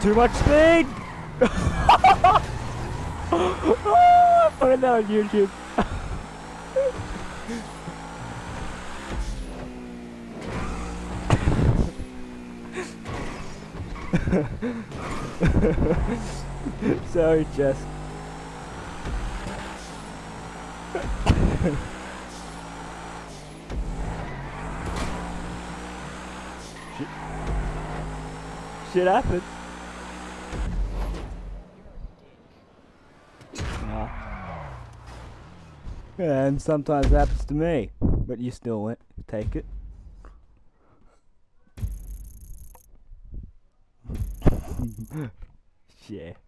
Too much speed! Oh, put it on YouTube. Sorry, Jess. Shit happens. And sometimes it happens to me, but you still take it. Yeah.